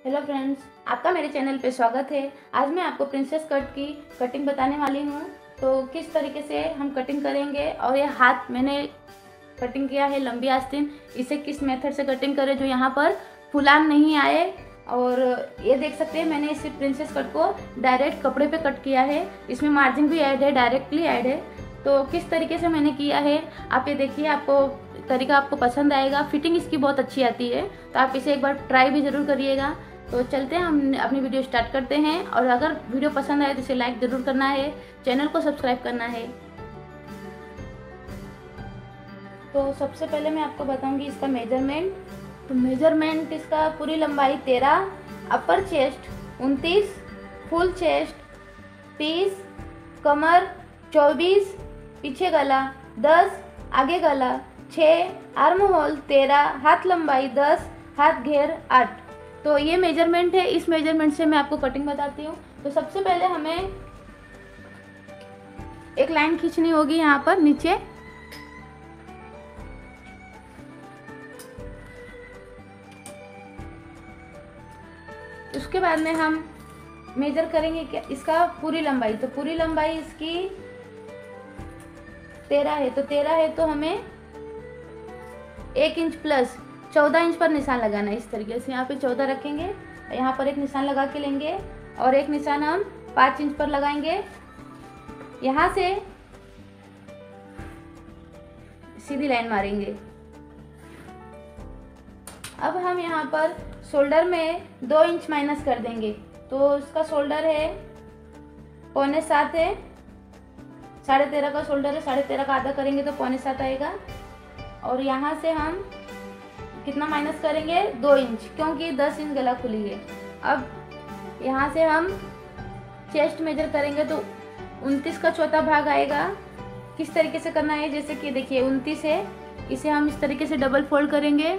Hello friends, आपका मेरे channel पे स्वागत है। आज मैं आपको प्रिंसेस कट की कटिंग बताने वाली हूँ। तो किस तरीके से हम कटिंग करेंगे और ये हाथ मैंने कटिंग किया है लंबी आस्तीन, इसे किस मेथड से कटिंग करें जो यहाँ पर फुलान नहीं आए। और ये देख सकते हैं मैंने इस प्रिंसेस कट को डायरेक्ट कपड़े पे कट किया है, इसमें मार्जिन भी ऐड है, डायरेक्टली ऐड है। तो किस तरीके से मैंने किया है आप ये देखिए, आपको तरीका आपको पसंद आएगा। फिटिंग इसकी बहुत अच्छी आती है, तो आप इसे एक बार ट्राई भी ज़रूर करिएगा। तो चलते हैं, हम अपनी वीडियो स्टार्ट करते हैं। और अगर वीडियो पसंद आए तो इसे लाइक ज़रूर करना है, चैनल को सब्सक्राइब करना है। तो सबसे पहले मैं आपको बताऊंगी इसका मेजरमेंट। तो मेजरमेंट इसका पूरी लंबाई 13, अपर चेस्ट 29, फुल चेस्ट 30, कमर 24, पीछे गला 10, आगे गला 6, आर्म होल 13, हाथ लंबाई 10, हाथ घेर 8। तो ये मेजरमेंट है। इस मेजरमेंट से मैं आपको कटिंग बताती हूँ। तो सबसे पहले हमें एक लाइन खींचनी होगी यहाँ पर नीचे। उसके बाद में हम मेजर करेंगे क्या इसका पूरी लंबाई। तो पूरी लंबाई इसकी 13 है। तो 13 है तो हमें 1 इंच प्लस 14 इंच पर निशान लगाना है। इस तरीके से यहाँ पे 14 रखेंगे, यहाँ पर एक निशान लगा के लेंगे और एक निशान हम 5 इंच पर लगाएंगे। यहाँ से सीधी लाइन मारेंगे। अब हम यहाँ पर शोल्डर में 2 इंच माइनस कर देंगे। तो इसका शोल्डर है 6.25 है, 13.5 का शोल्डर है, 13.5 का आधा करेंगे तो 6.25 आएगा। और यहाँ से हम कितना माइनस करेंगे, 2 इंच, क्योंकि 10 इंच गला खुली है। अब यहाँ से हम चेस्ट मेजर करेंगे तो 29 का चौथा भाग आएगा। किस तरीके से करना है, जैसे कि देखिए 29 है, इसे हम इस तरीके से डबल फोल्ड करेंगे।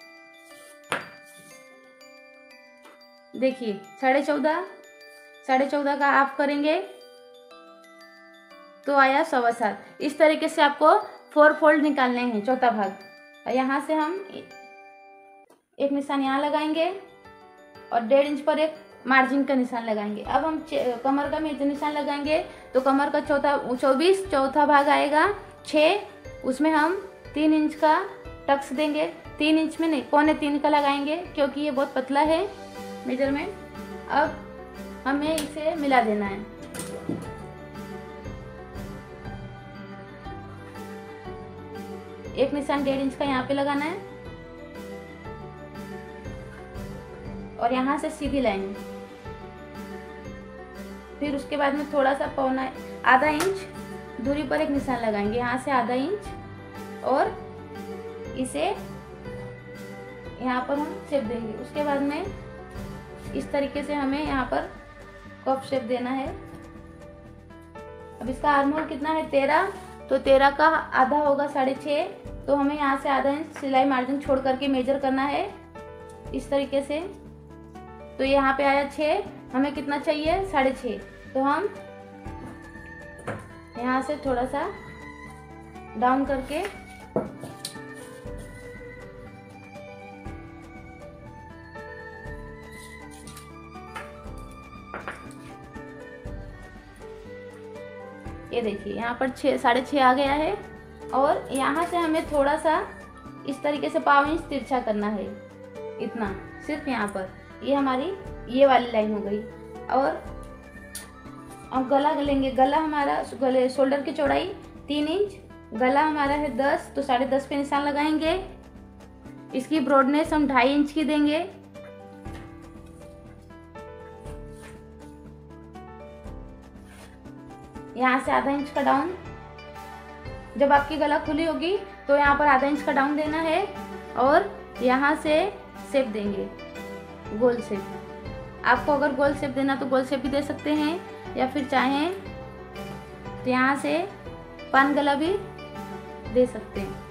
देखिए 14.5 का हाफ करेंगे तो आया 7.25। इस तरीके से आपको 4 फोल्ड निकालने हैं, चौथा भाग। यहाँ से हम एक निशान यहाँ लगाएंगे और 1.5 इंच पर एक मार्जिन का निशान लगाएंगे। अब हम कमर का निशान लगाएंगे। तो कमर का 24 चौथा भाग आएगा 6, उसमें हम 3 इंच का टक्स देंगे। 3 इंच में नहीं, 2.25 का लगाएंगे, क्योंकि ये बहुत पतला है मेजरमेंट। अब हमें इसे मिला देना है। एक निशान 1.5 इंच का यहाँ पे लगाना है और यहाँ से सीधी लाइन। फिर उसके बाद में थोड़ा सा आधा इंच दूरी पर एक निशान लगाएंगे, यहाँ से आधा इंच, और इसे यहाँ पर हम शेप देंगे। उसके बाद में इस तरीके से हमें यहाँ पर कप शेप देना है। अब इसका आर्म होल कितना है, 13, तो 13 का आधा होगा 6.5। तो हमें यहाँ से आधा इंच सिलाई मार्जिन छोड़ करके मेजर करना है इस तरीके से। तो यहाँ पे आया 6, हमें कितना चाहिए, 6.5। तो हम यहाँ से थोड़ा सा डाउन करके ये देखिए यहाँ पर 6.5 आ गया है। और यहाँ से हमें थोड़ा सा इस तरीके से 1/4 इंच तिरछा करना है, इतना सिर्फ यहाँ पर। ये हमारी ये वाली लाइन हो गई। और अब गला लेंगे। गला हमारा शोल्डर की चौड़ाई 3 इंच, गला हमारा है 10, तो 10.5 पे निशान लगाएंगे। इसकी ब्रॉडनेस हम 2.5 इंच की देंगे। यहाँ से आधा इंच का डाउन। जब आपकी गला खुली होगी तो यहाँ पर आधा इंच का डाउन देना है और यहाँ से शेप देंगे, गोल शेप। आपको अगर गोल शेप देना तो गोल शेप भी दे सकते हैं, या फिर चाहें तो यहाँ से पान गला भी दे सकते हैं।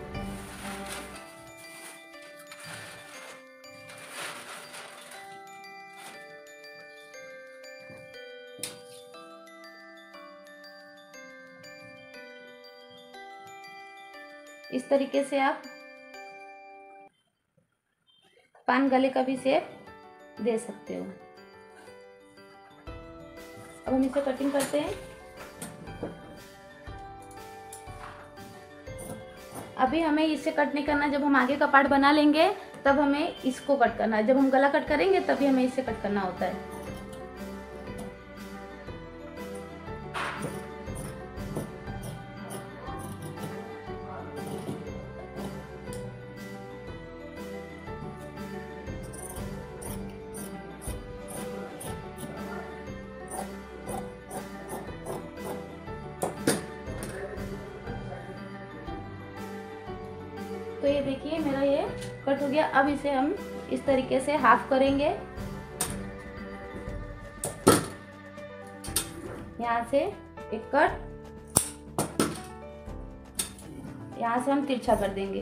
इस तरीके से आप पान गले का भी शेप दे सकते हो। अब हम इसे कटिंग करते हैं। अभी हमें इसे कट नहीं करना, जब हम आगे का पार्ट बना लेंगे तब हमें इसको कट करना है। जब हम गला कट करेंगे तभी हमें इसे कट करना होता है। तो ये देखिए मेरा ये कट हो गया। अब इसे हम इस तरीके से हाफ करेंगे। यहाँ से एक कट, यहाँ से हम तिरछा कर देंगे।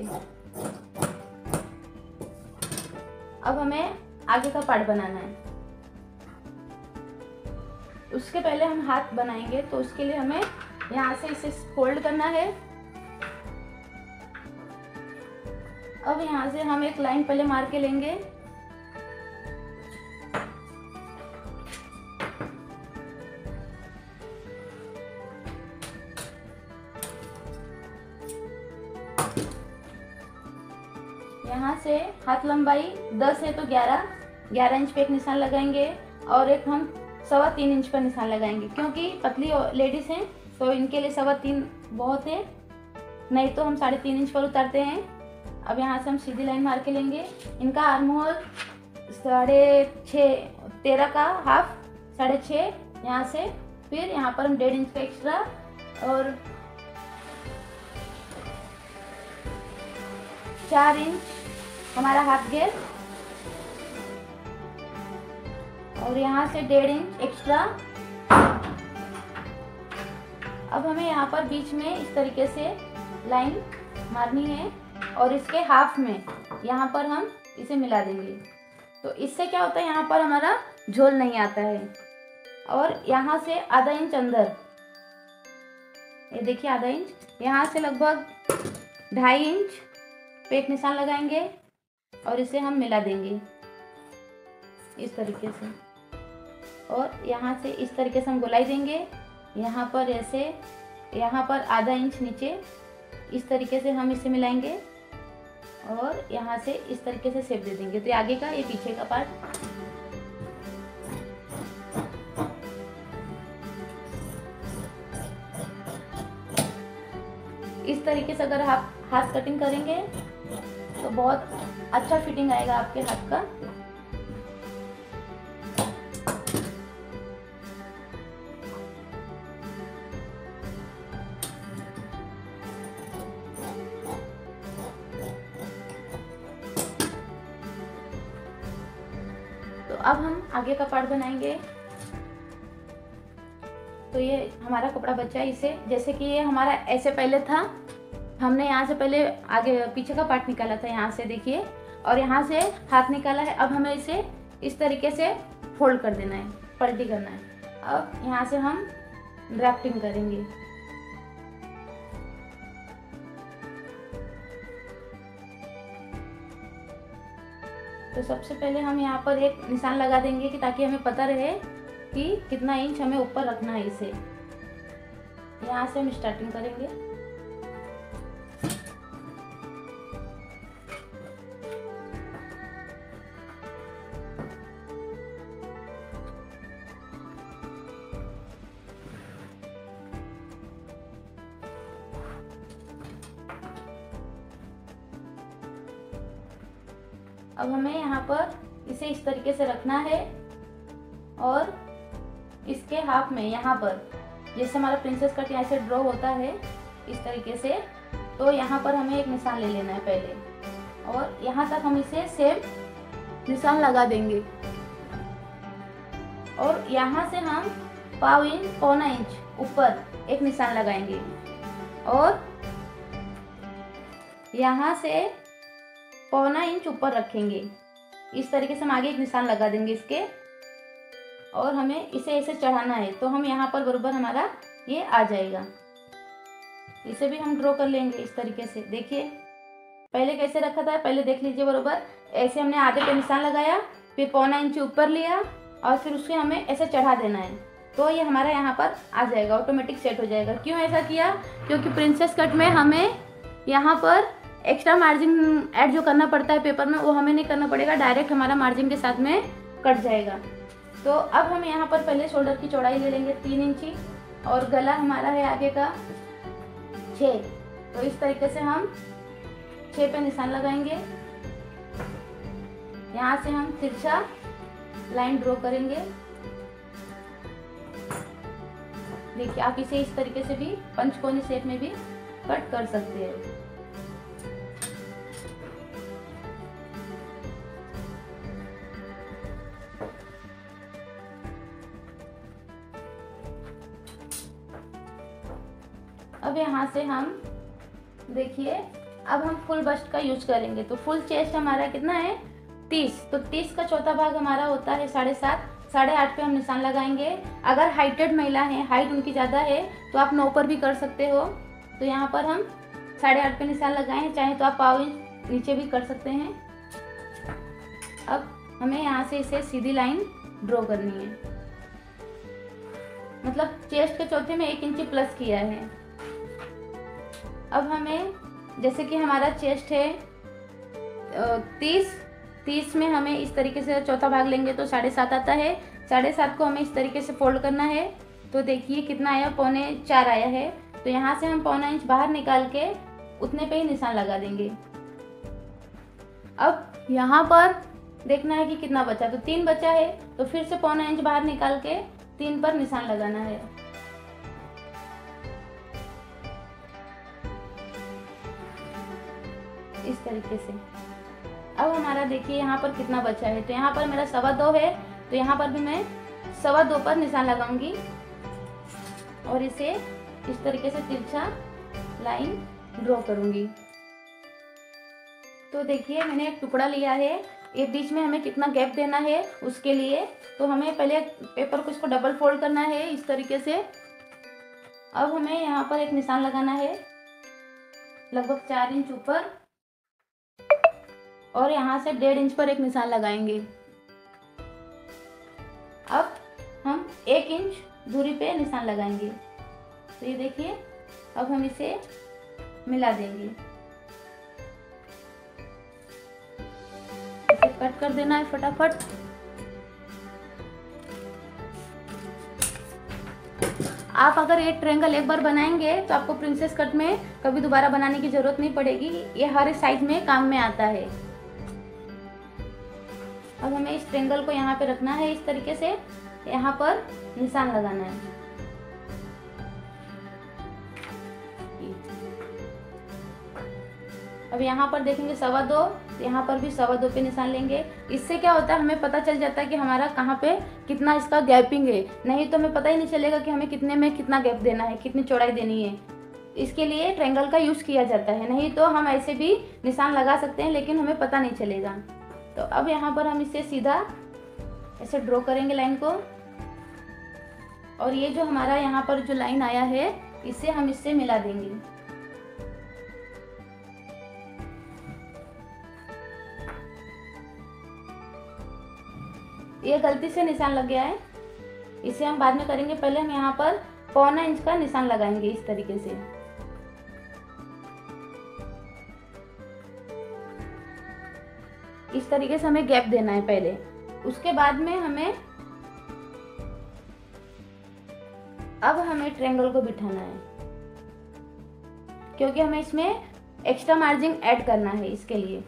अब हमें आगे का पार्ट बनाना है। उसके पहले हम हाथ बनाएंगे, तो उसके लिए हमें यहाँ से इसे फोल्ड करना है। अब यहाँ से हम एक लाइन पहले मार के लेंगे। यहाँ से हाथ लंबाई 10 है तो 11 इंच पे एक निशान लगाएंगे और एक हम 3.25 इंच पर निशान लगाएंगे, क्योंकि पतली लेडीज हैं तो इनके लिए 3.25 बहुत है, नहीं तो हम 3.5 इंच पर उतारते हैं। अब यहाँ से हम सीधी लाइन मार के लेंगे। इनका आर्म होल 6.5 13 का हाफ 6.5 यहाँ से, फिर यहाँ पर हम 1.5 इंच का एक्स्ट्रा और 4 इंच हमारा हाफ घेर और यहाँ से 1.5 इंच एक्स्ट्रा। अब हमें यहाँ पर बीच में इस तरीके से लाइन मारनी है और इसके हाफ में यहाँ पर हम इसे मिला देंगे। तो इससे क्या होता है, यहाँ पर हमारा झोल नहीं आता है। और यहाँ से आधा इंच अंदर, ये देखिए आधा इंच, यहाँ से लगभग 2.5 इंच पे एक निशान लगाएंगे और इसे हम मिला देंगे इस तरीके से। और यहाँ से इस तरीके से हम गोलाई देंगे। यहाँ पर ऐसे, यहाँ पर आधा इंच नीचे इस तरीके से हम इसे मिलाएंगे और यहाँ से इस तरीके से शेप दे देंगे। तो ये आगे का, ये पीछे का पार्ट। इस तरीके से अगर आप हाथ कटिंग करेंगे तो बहुत अच्छा फिटिंग आएगा आपके हाथ का। तो अब हम आगे का पार्ट बनाएंगे। तो ये हमारा कपड़ा बचा है। इसे जैसे कि ये हमारा ऐसे पहले था, हमने यहाँ से पहले आगे पीछे का पार्ट निकाला था, यहाँ से देखिए, और यहाँ से हाथ निकाला है। अब हमें इसे इस तरीके से फोल्ड कर देना है, पलटी करना है। अब यहाँ से हम ड्राफ्टिंग करेंगे। तो सबसे पहले हम यहाँ पर एक निशान लगा देंगे कि ताकि हमें पता रहे कि कितना इंच हमें ऊपर रखना है इसे। यहाँ से हम स्टार्टिंग करेंगे। अब हमें यहाँ पर इसे इस तरीके से रखना है और इसके हाफ में यहाँ पर, जैसे हमारा प्रिंसेस कट यहाँ से ड्रॉ होता है इस तरीके से, तो यहाँ पर हमें एक निशान ले लेना है पहले और यहाँ तक हम इसे सेम निशान लगा देंगे। और यहाँ से हम 1.25 इंच ऊपर एक निशान लगाएंगे और यहाँ से 1.25 इंच ऊपर रखेंगे। इस तरीके से हम आगे एक निशान लगा देंगे इसके, और हमें इसे ऐसे चढ़ाना है। तो हम यहाँ पर बराबर हमारा ये आ जाएगा। इसे भी हम ड्रॉ कर लेंगे इस तरीके से। देखिए पहले कैसे रखा था, पहले देख लीजिए बराबर। ऐसे हमने आधे पे निशान लगाया फिर पौना इंच ऊपर लिया और फिर उसके हमें ऐसे चढ़ा देना है, तो ये हमारा यहाँ पर आ जाएगा, ऑटोमेटिक सेट हो जाएगा। क्यों ऐसा किया? क्योंकि प्रिंसेस कट में हमें यहाँ पर एक्स्ट्रा मार्जिन ऐड जो करना पड़ता है पेपर में, वो हमें नहीं करना पड़ेगा, डायरेक्ट हमारा मार्जिन के साथ में कट जाएगा। तो अब हम यहाँ पर पहले शोल्डर की चौड़ाई ले लेंगे 3 इंची और गला हमारा है आगे का 6। तो इस तरीके से हम 6 पे निशान लगाएंगे। यहाँ से हम तिरछा लाइन ड्रॉ करेंगे। देखिए आप इसे इस तरीके से भी पंचकोनी शेप में भी कट कर सकते हैं। अब यहाँ से हम देखिए, अब हम फुल बस्ट का यूज करेंगे। तो फुल चेस्ट हमारा कितना है 30, तो 30 का चौथा भाग हमारा होता है 7.5, 8.5 पे हम निशान लगाएंगे। अगर हाइटेड महिला है, हाइट उनकी ज़्यादा है, तो आप 9 पर भी कर सकते हो। तो यहाँ पर हम 8.5 पे निशान लगाएं, चाहे तो आप पाव इंच नीचे भी कर सकते हैं। अब हमें यहाँ से इसे सीधी लाइन ड्रॉ करनी है, मतलब चेस्ट के चौथे में 1 इंची प्लस किया है। अब हमें जैसे कि हमारा चेस्ट है 30 में हमें इस तरीके से चौथा भाग लेंगे तो 7.5 आता है। 7.5 को हमें इस तरीके से फोल्ड करना है। तो देखिए कितना आया, 3.25 आया है। तो यहाँ से हम पौना इंच बाहर निकाल के उतने पे ही निशान लगा देंगे। अब यहाँ पर देखना है कि कितना बचा, तो 3 बचा है, तो फिर से पौना इंच बाहर निकाल के 3 पर निशान लगाना है। इस तरीके से। अब हमारा देखिए यहाँ पर कितना बचा है, तो यहाँ पर मेरा 2.25 है, तो यहाँ पर भी मैं 2.25 पर निशान लगाऊंगी और इसे इस तरीके से तिरछा लाइन ड्रॉ करूंगी। तो देखिए मैंने एक टुकड़ा लिया है, ये बीच में हमें कितना गैप देना है उसके लिए, तो हमें पहले पेपर को इसको डबल फोल्ड करना है इस तरीके से। अब हमें यहाँ पर एक निशान लगाना है लगभग 4 इंच ऊपर और यहाँ से 1.5 इंच पर एक निशान लगाएंगे। अब हम 1 इंच दूरी पे निशान लगाएंगे। तो ये देखिए, अब हम इसे मिला देंगे, इसे कट कर देना है फटाफट। आप अगर ये ट्रायंगल एक बार बनाएंगे तो आपको प्रिंसेस कट में कभी दोबारा बनाने की जरूरत नहीं पड़ेगी, ये हर साइज में काम में आता है। अब हमें इस ट्रायंगल को यहाँ पे रखना है, इस तरीके से यहाँ पर निशान लगाना है। अब यहाँ पर देखेंगे 2.25, यहाँ पर भी 2.25 पे निशान लेंगे। इससे क्या होता है, हमें पता चल जाता है कि हमारा कहाँ पे कितना इसका गैपिंग है, नहीं तो हमें पता ही नहीं चलेगा कि हमें कितने में कितना गैप देना है, कितनी चौड़ाई देनी है। इसके लिए ट्रायंगल का यूज किया जाता है, नहीं तो हम ऐसे भी निशान लगा सकते हैं लेकिन हमें पता नहीं चलेगा। तो अब यहाँ पर हम इसे सीधा ऐसे ड्रॉ करेंगे लाइन को, और ये जो हमारा यहाँ पर जो लाइन आया है इसे हम इससे मिला देंगे। ये गलती से निशान लग गया है, इसे हम बाद में करेंगे। पहले हम यहाँ पर 1.25 इंच का निशान लगाएंगे इस तरीके से। इस तरीके से हमें गैप देना है पहले, उसके बाद में हमें ट्रायंगल को बिठाना है, क्योंकि हमें इसमें एक्स्ट्रा मार्जिन ऐड करना है। इसके लिए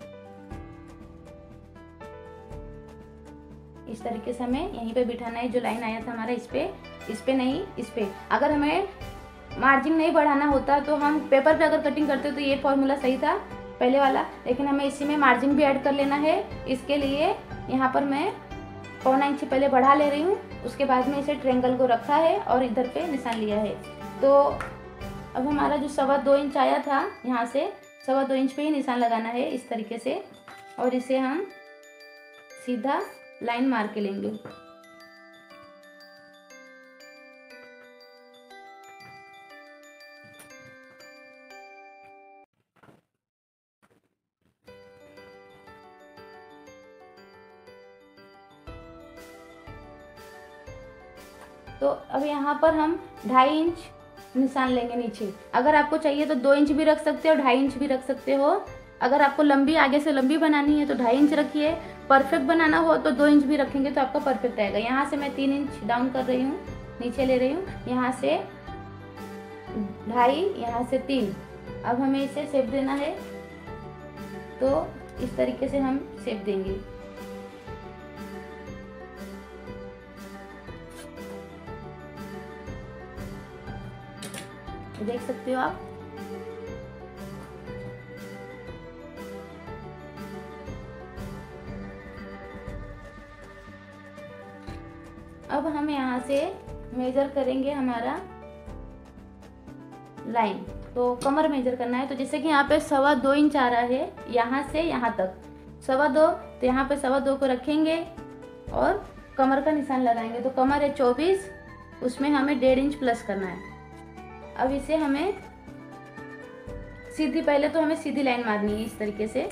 इस तरीके से हमें यहीं पे बिठाना है, जो लाइन आया था हमारा इस पे नहीं, इस पे। अगर हमें मार्जिन नहीं बढ़ाना होता तो हम पेपर पे अगर कटिंग करते तो ये फॉर्मूला सही था पहले वाला, लेकिन हमें इसी में मार्जिन भी ऐड कर लेना है। इसके लिए यहाँ पर मैं 1.25 इंच पहले बढ़ा ले रही हूँ, उसके बाद में इसे ट्रायंगल को रखा है और इधर पे निशान लिया है। तो अब हमारा जो 2.25 इंच आया था, यहाँ से 2.25 इंच पे ही निशान लगाना है इस तरीके से, और इसे हम सीधा लाइन मार के लेंगे। तो अब यहाँ पर हम 2.5 इंच निशान लेंगे नीचे। अगर आपको चाहिए तो 2 इंच भी रख सकते हो, 2.5 इंच भी रख सकते हो। अगर आपको लंबी आगे से लंबी बनानी है तो 2.5 इंच रखिए, परफेक्ट बनाना हो तो 2 इंच भी रखेंगे तो आपका परफेक्ट आएगा। यहाँ से मैं 3 इंच डाउन कर रही हूँ, नीचे ले रही हूँ, यहाँ से 2.5, यहाँ से 3। अब हमें इसे शेप देना है, तो इस तरीके से हम शेप देंगे। देख सकते हो आप। अब हम यहाँ से मेजर करेंगे हमारा लाइन, तो कमर मेजर करना है। तो जैसे कि यहाँ पे 2.25 इंच आ रहा है, यहाँ से यहाँ तक 2.25, तो यहाँ पे 2.25 को रखेंगे और कमर का निशान लगाएंगे। तो कमर है 24, उसमें हमें 1.5 इंच प्लस करना है। अब इसे हमें सीधी, पहले तो हमें सीधी लाइन मारनी है इस तरीके से,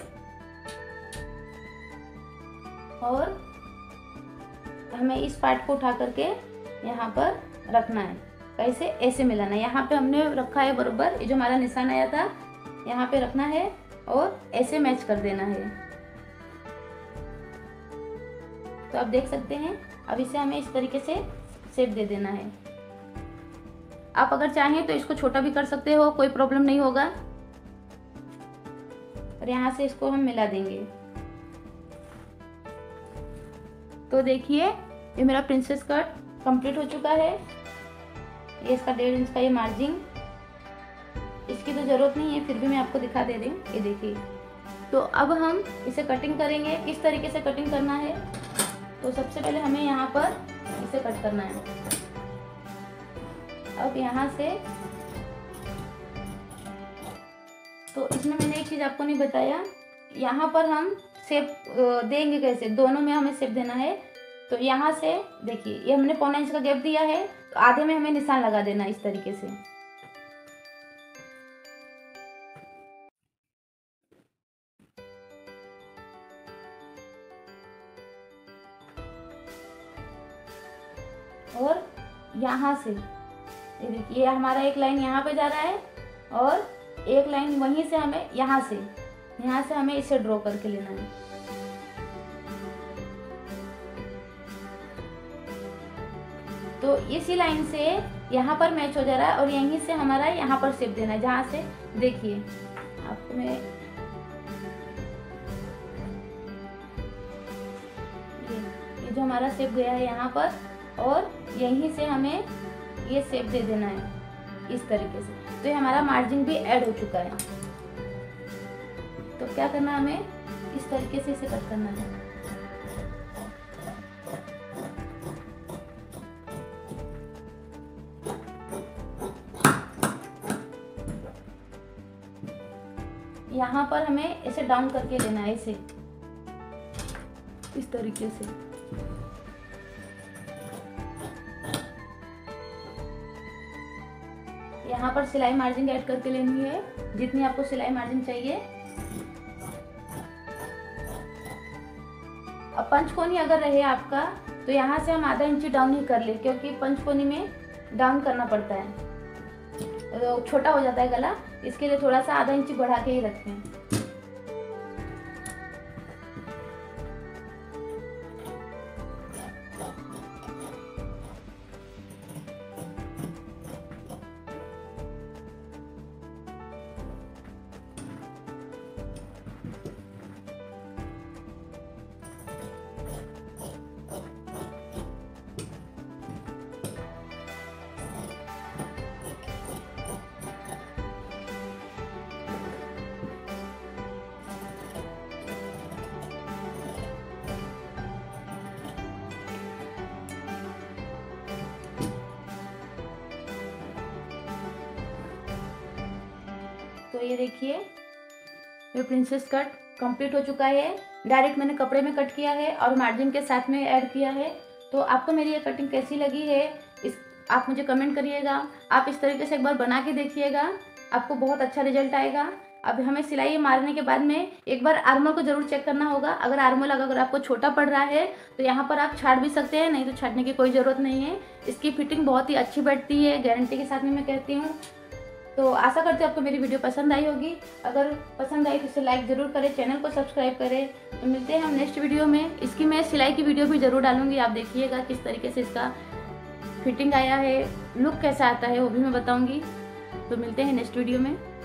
और हमें इस पार्ट को उठा करके यहाँ पर रखना है। कैसे? ऐसे मिलाना है। यहाँ पे हमने रखा है बरोबर, ये जो हमारा निशान आया था यहाँ पे रखना है और ऐसे मैच कर देना है। तो आप देख सकते हैं। अब इसे हमें इस तरीके से शेप दे देना है। आप अगर चाहें तो इसको छोटा भी कर सकते हो, कोई प्रॉब्लम नहीं होगा। और यहाँ से इसको हम मिला देंगे। तो देखिए ये मेरा प्रिंसेस कट कंप्लीट हो चुका है। ये इसका 1.5 इंच का ये मार्जिन, इसकी तो जरूरत नहीं है, फिर भी मैं आपको दिखा दे रही हूँ। ये देखिए। तो अब हम इसे कटिंग करेंगे। किस तरीके से कटिंग करना है, तो सबसे पहले हमें यहाँ पर इसे कट करना है। अब यहाँ से, तो इसमें मैंने एक चीज़ आपको नहीं बताया, यहाँ पर हम शेप देंगे कैसे, दोनों में हमें शेप देना है। तो यहाँ से देखिए, ये हमने 1.25 इंच का गैप दिया है, तो आधे में हमें निशान लगा देना इस तरीके से। और यहाँ से ये देखिए, हमारा एक लाइन यहाँ पे जा रहा है और एक लाइन वहीं से हमें यहाँ से हमें इसे ड्रॉ करके लेना है। तो इसी लाइन से यहाँ पर मैच हो जा रहा है और यहीं से हमारा यहाँ पर शेप देना है। जहाँ से देखिए आपको मैं ये जो हमारा शेप गया है यहाँ पर, और यहीं से हमें ये शेप दे देना है इस तरीके से। तो ये हमारा मार्जिन भी ऐड हो चुका है। तो क्या करना है, हमें इस तरीके से इसे कट करना है। यहाँ पर हमें इसे डाउन करके लेना है, इसे इस तरीके से। यहाँ पर सिलाई मार्जिन ऐड करके लेनी है, जितनी आपको सिलाई मार्जिन चाहिए। अब पंचकोनी अगर रहे आपका, तो यहाँ से हम आधा इंच डाउन ही कर ले, क्योंकि पंचकोनी में डाउन करना पड़ता है, तो छोटा हो जाता है गला, इसके लिए थोड़ा सा आधा इंच बढ़ा के ही रखें। तो ये देखिए, ये प्रिंसेस कट कंप्लीट हो चुका है। डायरेक्ट मैंने कपड़े में कट किया है और मार्जिन के साथ में ऐड किया है। तो आपको मेरी ये कटिंग कैसी लगी है, आप मुझे कमेंट करिएगा। आप इस तरीके से एक बार बना के देखिएगा, आपको बहुत अच्छा रिजल्ट आएगा। अब हमें सिलाई मारने के बाद में एक बार आर्मोल को ज़रूर चेक करना होगा। अगर आर्मोल अगर आपको छोटा पड़ रहा है तो यहाँ पर आप छाट भी सकते हैं, नहीं तो छाटने की कोई ज़रूरत नहीं है। इसकी फिटिंग बहुत ही अच्छी बैठती है, गारंटी के साथ में मैं कहती हूँ। तो आशा करती हूँ आपको मेरी वीडियो पसंद आई होगी। अगर पसंद आई तो इसे लाइक ज़रूर करें, चैनल को सब्सक्राइब करें। तो मिलते हैं हम नेक्स्ट वीडियो में। इसकी मैं सिलाई की वीडियो भी ज़रूर डालूंगी, आप देखिएगा किस तरीके से इसका फिटिंग आया है, लुक कैसा आता है वो भी मैं बताऊंगी। तो मिलते हैं नेक्स्ट वीडियो में।